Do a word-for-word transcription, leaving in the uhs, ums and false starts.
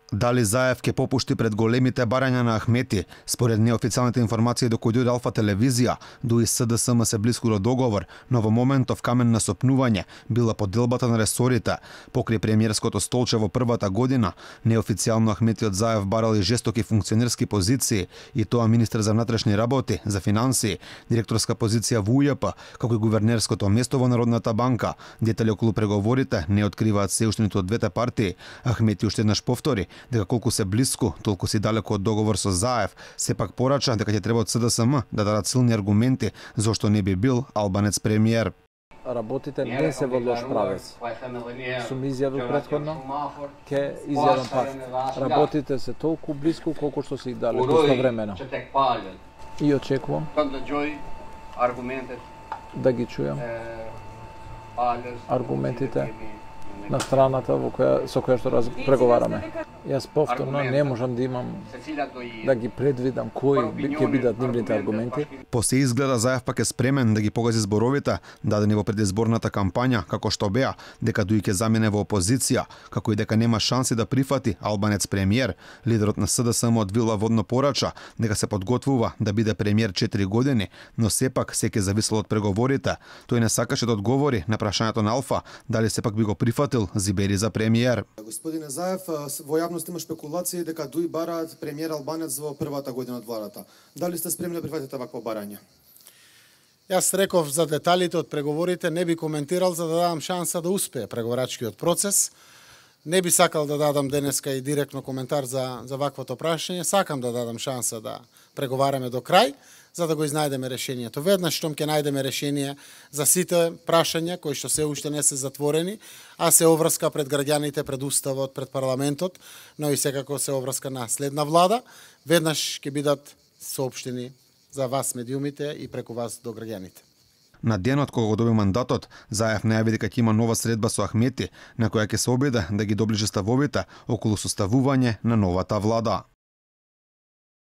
Дали Заев ќе попушти пред големите барања на Ахмети? Според неофицијалните информации до кои дојде Алфа телевизија, дуи СДСМ се блиску до договор, но во моментов камен на сопнување била поделбата на ресорите. Покрај премиерското столче во првата година, неофицијално Ахмети од Заев барали жестоки функционерски позиции, и тоа министер за внатрешни работи, за финансии, директорска позиција во УЈП, како и гувернерското место во Народната банка. Детали околу преговорите не откриваат се уште ниту од двете партии. Ахмети уште еднаш повтори дека колку се блиску, толку си далеко од договор со Заев. Сепак порача дека ќе треба од СДСМ да дадат силни аргументи зошто не би бил албанец премиер. Работите не се во лош правец. Сум изјавил претходно, ке изјавам пак. Работите се толку блиску колку што се и далеко истовремено. И очекувам да ги чујам аргументите на страната во која со која што раз, преговараме. Јас повторно не можам да имам да ги предвидам кои ќе бидат нивните аргументи. По се изгледа Заев пак е спремен да ги погази зборовите дадени во предизборната кампања, како што беа дека дуи ќе замене во опозиција, како и дека нема шанси да прифати албанец премиер. Лидерот на СДСМ од Вила Водно порача дека се подготвува да биде премиер четири години, но сепак се ќе зависело од преговорите. Тој не сакаше да одговори на прашањето на Алфа дали сепак би го прифатил Зибери за премиер. Господине Заев, во јавност има спекулации дека дуи бараат премиер албанец во првата година од владата. Дали сте спремни да прифатите вакво барање? Јас реков за деталите од преговорите, не би коментирал за да дадам шанса да успее преговорачкиот процес. Не би сакал да дадам денеска и директно коментар за, за ваквото прашање. Сакам да дадам шанса да преговараме до крај, за да го изнајдеме решението. Веднаш штом ќе најдеме решение за сите прашања кои што се уште не се затворени, а се обврска пред граѓаните, пред уставот, пред парламентот, но и секако се обврска на следна влада, веднаш ќе бидат соопштени за вас медиумите и преку вас до граѓаните. На денот кога го доби мандатот, Заев најави дека ќе има нова средба со Ахмети, на која ќе се обиде да ги доближи ставовите околу составување на новата влада.